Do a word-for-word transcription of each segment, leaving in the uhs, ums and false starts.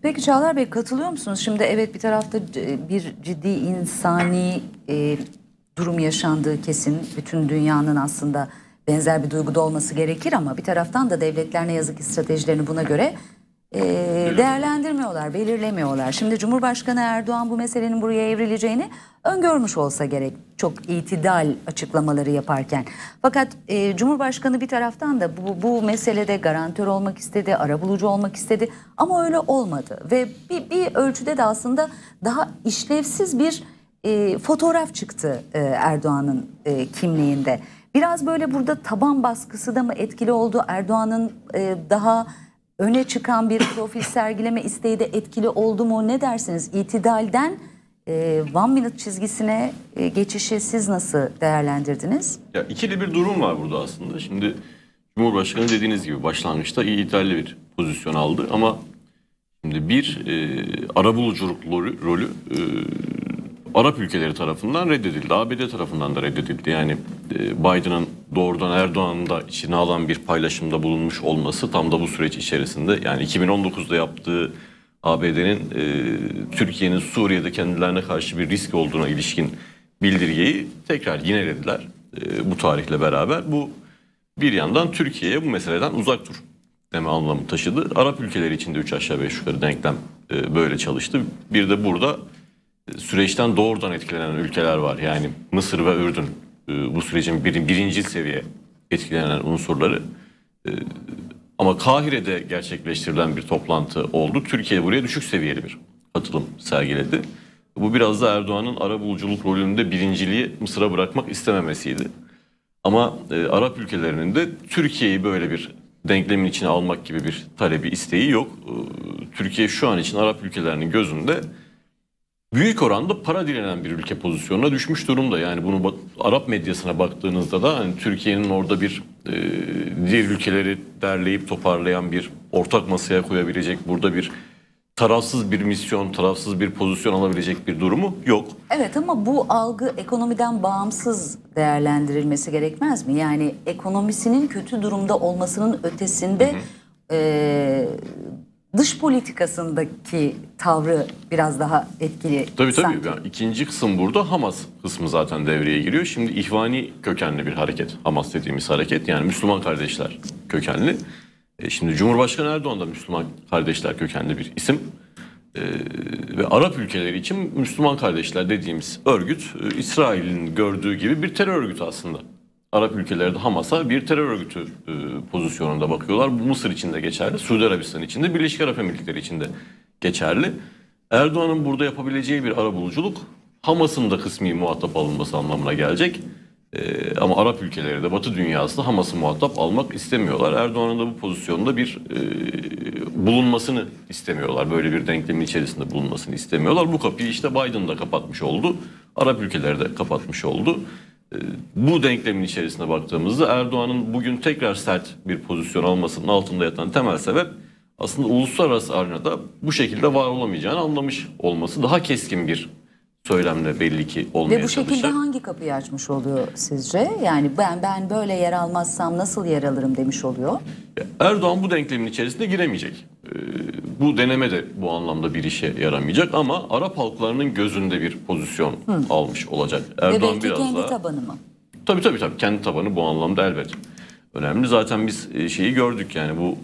Peki Çağlar Bey, katılıyor musunuz? Şimdi evet, bir tarafta bir ciddi insani e, durum yaşandığı kesin. Bütün dünyanın aslında benzer bir duyguda olması gerekir ama bir taraftan da devletler ne yazık ki stratejilerini buna göre e, değerlendirmiyorlar, belirlemiyorlar. Şimdi Cumhurbaşkanı Erdoğan bu meselenin buraya evrileceğini öngörmüş olsa gerek, çok itidal açıklamaları yaparken. Fakat e, Cumhurbaşkanı bir taraftan da bu, bu meselede garantör olmak istedi, arabulucu olmak istedi ama öyle olmadı. Ve bir, bir ölçüde de aslında daha işlevsiz bir e, fotoğraf çıktı e, Erdoğan'ın e, kimliğinde. Biraz böyle burada taban baskısı da mı etkili oldu? Erdoğan'ın e, daha öne çıkan bir profil sergileme isteği de etkili oldu mu? Ne dersiniz? İtidalden e, one minute çizgisine e, geçişi siz nasıl değerlendirdiniz? Ya ikili bir durum var burada aslında. Şimdi Cumhurbaşkanı dediğiniz gibi başlangıçta itidalli bir pozisyon aldı ama şimdi bir e, arabuluculuk rolü e, Arap ülkeleri tarafından reddedildi. A B D tarafından da reddedildi. Yani e, Biden'ın doğrudan Erdoğan'ın da içine alan bir paylaşımda bulunmuş olması tam da bu süreç içerisinde, yani iki bin on dokuzda yaptığı A B D'nin e, Türkiye'nin Suriye'de kendilerine karşı bir risk olduğuna ilişkin bildirgeyi tekrar yinelediler e, bu tarihle beraber. Bu bir yandan Türkiye'ye bu meseleden uzak dur deme anlamı taşıdı. Arap ülkeleri için de üç aşağı beş yukarı denklem e, böyle çalıştı. Bir de burada süreçten doğrudan etkilenen ülkeler var. Yani Mısır ve Ürdün bu sürecin bir, birinci seviye etkilenen unsurları. Ama Kahire'de gerçekleştirilen bir toplantı oldu. Türkiye buraya düşük seviyeli bir katılım sergiledi. Bu biraz da Erdoğan'ın arabuluculuk rolünde birinciliği Mısır'a bırakmak istememesiydi. Ama e, Arap ülkelerinin de Türkiye'yi böyle bir denklemin içine almak gibi bir talebi, isteği yok. E, Türkiye şu an için Arap ülkelerinin gözünde büyük oranda para dilenen bir ülke pozisyonuna düşmüş durumda. Yani bunu Arap medyasına baktığınızda da hani Türkiye'nin orada bir e, diğer ülkeleri derleyip toparlayan bir ortak masaya koyabilecek, burada bir tarafsız bir misyon, tarafsız bir pozisyon alabilecek bir durumu yok. Evet, ama bu algı ekonomiden bağımsız değerlendirilmesi gerekmez mi? Yani ekonomisinin kötü durumda olmasının ötesinde hı hı. E, dış politikasındaki tavrı biraz daha etkili. Tabii tabii. Yani ikinci kısım burada Hamas kısmı zaten devreye giriyor. Şimdi ihvani kökenli bir hareket. Hamas dediğimiz hareket, yani Müslüman kardeşler kökenli. E şimdi Cumhurbaşkanı Erdoğan da Müslüman kardeşler kökenli bir isim. E, ve Arap ülkeleri için Müslüman kardeşler dediğimiz örgüt e, İsrail'in gördüğü gibi bir terör örgütü aslında. Arap ülkeleri de Hamas'a bir terör örgütü e, pozisyonunda bakıyorlar. Bu Mısır için de geçerli, Suudi Arabistan için de, Birleşik Arap Emirlikleri için de geçerli. Erdoğan'ın burada yapabileceği bir arabuluculuk Hamas'ın da kısmi muhatap alınması anlamına gelecek. E, ama Arap ülkeleri de Batı dünyası da Hamas'ı muhatap almak istemiyorlar. Erdoğan'ın da bu pozisyonda bir e, bulunmasını istemiyorlar. Böyle bir denklemin içerisinde bulunmasını istemiyorlar. Bu kapıyı işte Biden da kapatmış oldu. Arap ülkeleri de kapatmış oldu. Bu denklemin içerisine baktığımızda Erdoğan'ın bugün tekrar sert bir pozisyon almasının altında yatan temel sebep aslında uluslararası arenada bu şekilde var olamayacağını anlamış olması. Daha keskin bir söylemle belli ki olmaya Ve bu şekilde çalışacak. Hangi kapıyı açmış oluyor sizce? Yani ben ben böyle yer almazsam nasıl yer alırım demiş oluyor. Erdoğan bu denklemin içerisine giremeyecek. Bu deneme de bu anlamda bir işe yaramayacak ama Arap halklarının gözünde bir pozisyon Hı. almış olacak. Erdoğan Ve belki biraz kendi daha... tabanı mı? Tabii tabii tabii kendi tabanı bu anlamda elbet önemli. Zaten biz şeyi gördük, yani bu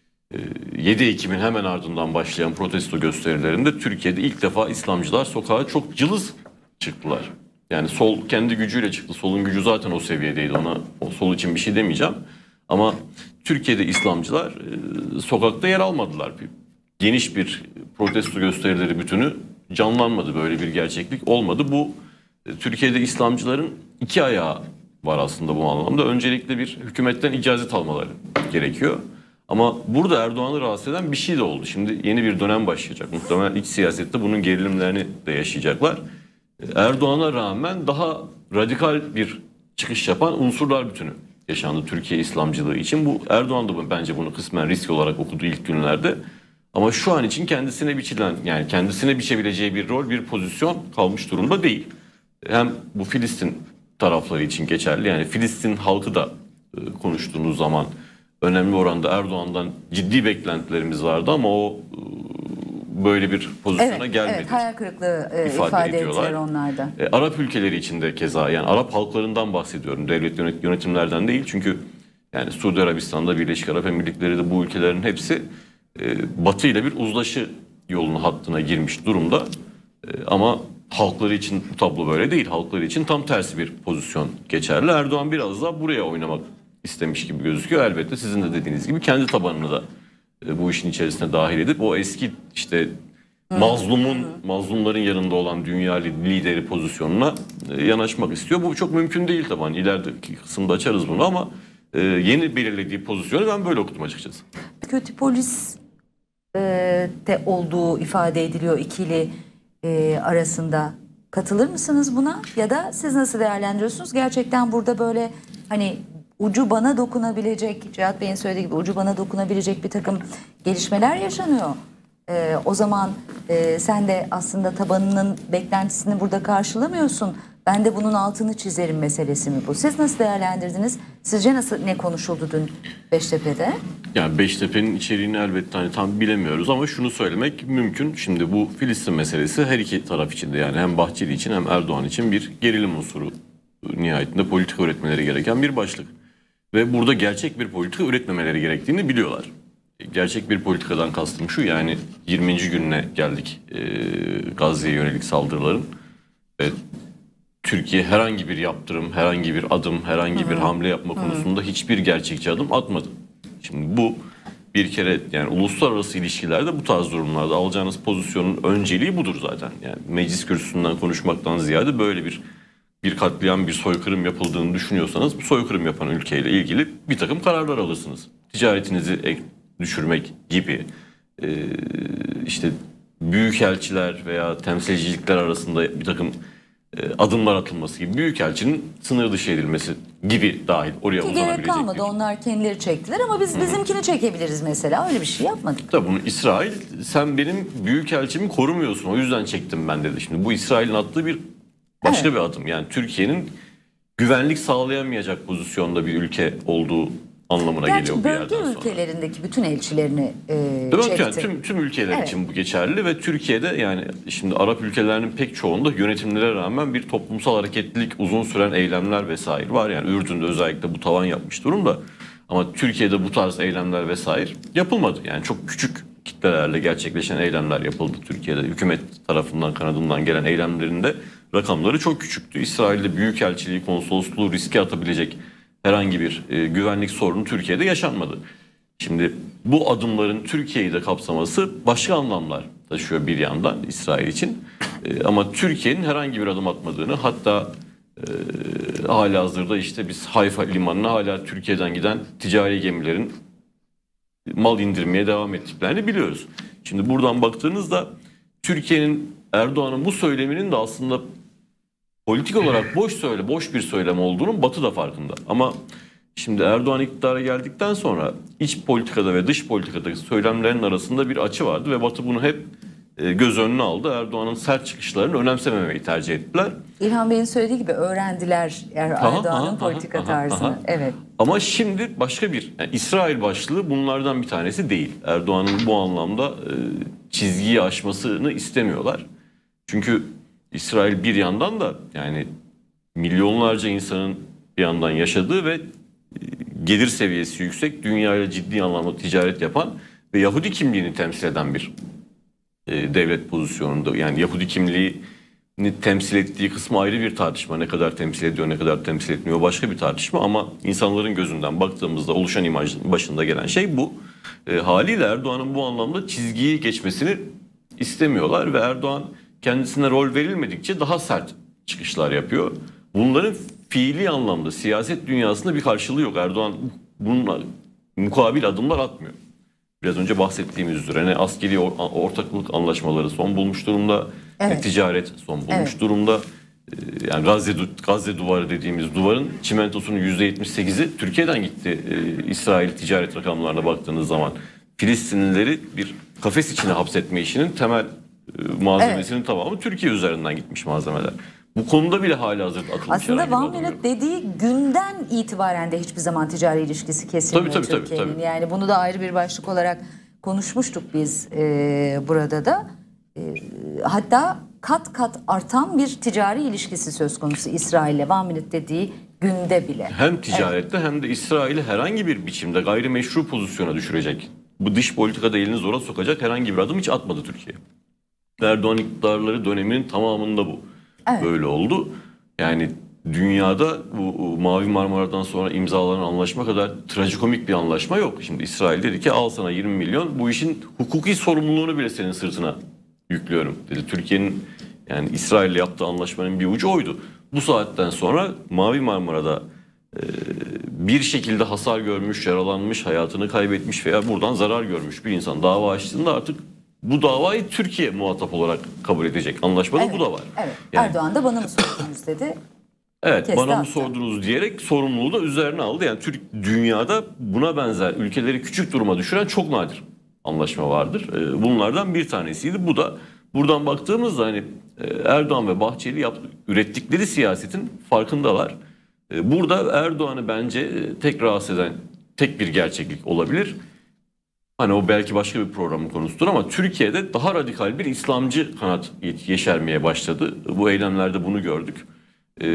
yedi Ekim'in hemen ardından başlayan protesto gösterilerinde Türkiye'de ilk defa İslamcılar sokağa çok cılız çıktılar. Yani sol kendi gücüyle çıktı. Solun gücü zaten o seviyedeydi. Ona o sol için bir şey demeyeceğim. Ama Türkiye'de İslamcılar e, sokakta yer almadılar. Geniş bir protesto gösterileri bütünü canlanmadı. Böyle bir gerçeklik olmadı. Bu e, Türkiye'de İslamcıların iki ayağı var aslında bu anlamda. Öncelikle bir hükümetten icazet almaları gerekiyor. Ama burada Erdoğan'ı rahatsız eden bir şey de oldu. Şimdi yeni bir dönem başlayacak. Muhtemelen iç siyasette bunun gerilimlerini de yaşayacaklar. Erdoğan'a rağmen daha radikal bir çıkış yapan unsurlar bütünü yaşandı Türkiye İslamcılığı için. Bu Erdoğan da bence bunu kısmen risk olarak okudu ilk günlerde. Ama şu an için kendisine biçilen, yani kendisine biçebileceği bir rol, bir pozisyon kalmış durumda değil. Hem bu Filistin tarafları için geçerli. Yani Filistin halkı da konuştuğunuz zaman önemli oranda Erdoğan'dan ciddi beklentilerimiz vardı ama o böyle bir pozisyona Evet, gelmedi. evet, hayal kırıklığı e, ifade ifade ediyorlar. ettiler onlarda. E, Arap ülkeleri içinde keza, yani Arap halklarından bahsediyorum. Devlet yönet- yönetimlerden değil, çünkü yani Suudi Arabistan'da, Birleşik Arap Emirlikleri de bu ülkelerin hepsi e, Batı ile bir uzlaşı yolunu hattına girmiş durumda. E, ama halkları için bu tablo böyle değil. Halkları için tam tersi bir pozisyon geçerli. Erdoğan biraz daha buraya oynamak istemiş gibi gözüküyor. Elbette sizin de dediğiniz gibi kendi tabanını da e, bu işin içerisine dahil edip o eski işte mazlumun, mazlumların yanında olan dünya lideri pozisyonuna e, yanaşmak istiyor. Bu çok mümkün değil tabii. Hani ilerideki kısımda açarız bunu ama e, yeni belirlediği pozisyonu ben böyle okudum açıkçası. Kötü polis e, de olduğu ifade ediliyor ikili e, arasında. Katılır mısınız buna? Ya da siz nasıl değerlendiriyorsunuz? Gerçekten burada böyle hani ucu bana dokunabilecek, Cihat Bey'in söylediği gibi ucu bana dokunabilecek bir takım gelişmeler yaşanıyor. Ee, o zaman e, sen de aslında tabanının beklentisini burada karşılamıyorsun. Ben de bunun altını çizerim meselesi mi bu? Siz nasıl değerlendirdiniz? Sizce nasıl, ne konuşuldu dün Beştepe'de? Yani Beştepe'nin içeriğini elbette hani tam bilemiyoruz ama şunu söylemek mümkün. Şimdi bu Filistin meselesi her iki taraf için de, yani hem Bahçeli için hem Erdoğan için bir gerilim unsuru, nihayetinde politika üretmeleri gereken bir başlık. Ve burada gerçek bir politika üretmemeleri gerektiğini biliyorlar. Gerçek bir politikadan kastım şu, yani yirminci gününe geldik e, Gazze'ye yönelik saldırıların. Ve Türkiye herhangi bir yaptırım, herhangi bir adım, herhangi bir hamle yapma konusunda hiçbir gerçekçi adım atmadı. Şimdi bu bir kere, yani uluslararası ilişkilerde bu tarz durumlarda alacağınız pozisyonun önceliği budur zaten. Yani meclis kürsüsünden konuşmaktan ziyade böyle bir bir katliam, bir soykırım yapıldığını düşünüyorsanız bu soykırım yapan ülkeyle ilgili bir takım kararlar alırsınız. Ticaretinizi ek, düşürmek gibi, e, işte büyükelçiler veya temsilcilikler arasında bir takım e, adımlar atılması gibi, büyükelçinin sınır dışı edilmesi gibi dahil oraya Ki uzanabilecek gerek kalmadı. bir... Onlar kendileri çektiler ama biz bizimkini çekebiliriz mesela. Öyle bir şey yapmadık. Tabii bunu İsrail, sen benim büyükelçimi korumuyorsun, o yüzden çektim ben dedi. Şimdi bu İsrail'in attığı bir başka Evet. bir adım. Yani Türkiye'nin güvenlik sağlayamayacak pozisyonda bir ülke olduğu anlamına Gerçi geliyor bir bölge yerden sonra. ülkelerindeki bütün elçilerini e, Değil mi? çekti. Yani tüm, tüm ülkeler Evet. için bu geçerli ve Türkiye'de, yani şimdi Arap ülkelerinin pek çoğunda yönetimlere rağmen bir toplumsal hareketlilik, uzun süren eylemler vesaire var. Yani Ürdün'de özellikle bu tavan yapmış durumda. Ama Türkiye'de bu tarz eylemler vesaire yapılmadı. Yani çok küçük kitlelerle gerçekleşen eylemler yapıldı Türkiye'de. Hükümet tarafından, kanadından gelen eylemlerin de rakamları çok küçüktü. İsrail'de büyükelçiliği, konsolosluğu riske atabilecek herhangi bir e, güvenlik sorunu Türkiye'de yaşanmadı. Şimdi bu adımların Türkiye'yi de kapsaması başka anlamlar taşıyor bir yandan İsrail için. E, ama Türkiye'nin herhangi bir adım atmadığını, hatta e, halihazırda işte biz Hayfa limanına hala Türkiye'den giden ticari gemilerin mal indirmeye devam ettiklerini biliyoruz. Şimdi buradan baktığınızda Türkiye'nin, Erdoğan'ın bu söyleminin de aslında politik olarak boş söyle, boş bir söylem olduğunun Batı da farkında. Ama şimdi Erdoğan iktidara geldikten sonra iç politikada ve dış politikadaki söylemlerin arasında bir açı vardı ve Batı bunu hep e, göz önüne aldı. Erdoğan'ın sert çıkışlarını önemsememeyi tercih ettiler. İlhan Bey'in söylediği gibi öğrendiler Erdoğan'ın politika aha, tarzını. aha. Evet. Ama şimdi başka bir, yani İsrail başlığı bunlardan bir tanesi değil. Erdoğan'ın bu anlamda e, çizgiyi aşmasını istemiyorlar. Çünkü İsrail bir yandan da, yani milyonlarca insanın bir yandan yaşadığı ve gelir seviyesi yüksek, dünyayla ciddi anlamda ticaret yapan ve Yahudi kimliğini temsil eden bir e, devlet pozisyonunda. Yani Yahudi kimliğini temsil ettiği kısmı ayrı bir tartışma. Ne kadar temsil ediyor, ne kadar temsil etmiyor başka bir tartışma. Ama insanların gözünden baktığımızda oluşan imajın başında gelen şey bu. E, haliyle Erdoğan'ın bu anlamda çizgiyi geçmesini istemiyorlar ve Erdoğan kendisine rol verilmedikçe daha sert çıkışlar yapıyor. Bunların fiili anlamda siyaset dünyasında bir karşılığı yok. Erdoğan bununla mukabil adımlar atmıyor. Biraz önce bahsettiğimiz üzere ne askeri ortaklık anlaşmaları son bulmuş durumda, Evet. ne ticaret son bulmuş Evet. durumda. Yani Gazze, Gazze duvarı dediğimiz duvarın çimentosunun yüzde yetmiş sekizi Türkiye'den gitti. Ee, İsrail ticaret rakamlarına baktığınız zaman Filistinlileri bir kafes içine hapsetme işinin temel e, malzemesinin evet. tamamı Türkiye üzerinden gitmiş malzemeler. Bu konuda bile halihazırda atılmış. Aslında One Minute dediği günden itibaren de hiçbir zaman ticari ilişkisi kesilmiyor tabii, tabii, Türkiye'nin. tabii, tabii. Yani bunu da ayrı bir başlık olarak konuşmuştuk biz e, burada da. E, hatta kat kat artan bir ticari ilişkisi söz konusu İsrail'le, One Minute dediği günde bile. Hem ticarette evet. hem de İsrail'i herhangi bir biçimde gayrimeşru pozisyona düşürecek, bu dış politikada elini zora sokacak herhangi bir adım hiç atmadı Türkiye. Erdoğan iktidarları döneminin tamamında bu evet. böyle oldu. Yani dünyada bu Mavi Marmara'dan sonra imzalanan anlaşma kadar trajikomik bir anlaşma yok. Şimdi İsrail dedi ki al sana yirmi milyon, bu işin hukuki sorumluluğunu bile senin sırtına yüklüyorum dedi. Türkiye'nin yani İsrail'le yaptığı anlaşmanın bir ucu oydu. Bu saatten sonra Mavi Marmara'da e, bir şekilde hasar görmüş, yaralanmış, hayatını kaybetmiş veya buradan zarar görmüş bir insan dava açtığında artık bu davayı Türkiye muhatap olarak kabul edecek. Anlaşmada evet, bu da var. Evet. Yani, Erdoğan da bana mı sordunuz dedi. Evet, Kesti bana mı attı. sordunuz diyerek sorumluluğu da üzerine aldı. Yani Türk dünyada buna benzer ülkeleri küçük duruma düşüren çok nadir anlaşma vardır. Bunlardan bir tanesiydi. Bu da buradan baktığımızda hani Erdoğan ve Bahçeli yaptı, ürettikleri siyasetin farkındalar. Burada Erdoğan'ı bence tek rahatsız eden tek bir gerçeklik olabilir. Hani o belki başka bir programın konusudur ama Türkiye'de daha radikal bir İslamcı kanat yeşermeye başladı. Bu eylemlerde bunu gördük. Ee,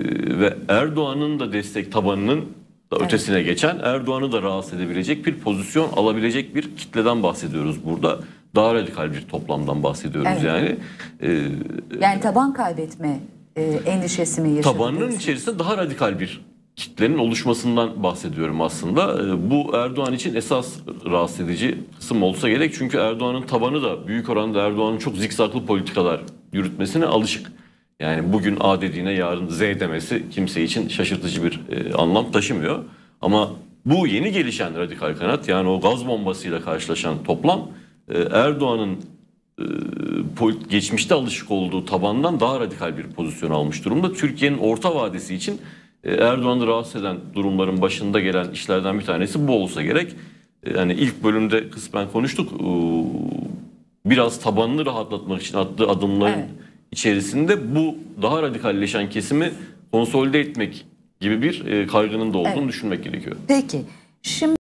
ve Erdoğan'ın da destek tabanının da evet. ötesine geçen, Erdoğan'ı da rahatsız edebilecek bir pozisyon alabilecek bir kitleden bahsediyoruz burada. Daha radikal bir toplamdan bahsediyoruz evet. yani. Ee, yani taban kaybetme e, endişesi mi yaşadınız? Tabanının içerisinde daha radikal bir kitlenin oluşmasından bahsediyorum aslında. Ee, bu Erdoğan için esas rahatsız edici kısım olsa gerek. Çünkü Erdoğan'ın tabanı da büyük oranda Erdoğan'ın çok zikzaklı politikalar yürütmesine alışık. Yani bugün A dediğine yarın Z demesi kimse için şaşırtıcı bir e, anlam taşımıyor. Ama bu yeni gelişen radikal kanat, yani o gaz bombasıyla karşılaşan toplam e, Erdoğan'ın e, geçmişte alışık olduğu tabandan daha radikal bir pozisyon almış durumda. Türkiye'nin orta vadesi için e, Erdoğan'ı rahatsız eden durumların başında gelen işlerden bir tanesi bu olsa gerek. E, yani ilk bölümde kısmen konuştuk. E, biraz tabanını rahatlatmak için attığı adımların evet. içerisinde bu daha radikalleşen kesimi konsolide etmek gibi bir kaygının da olduğunu evet. düşünmek gerekiyor. Peki. Şimdi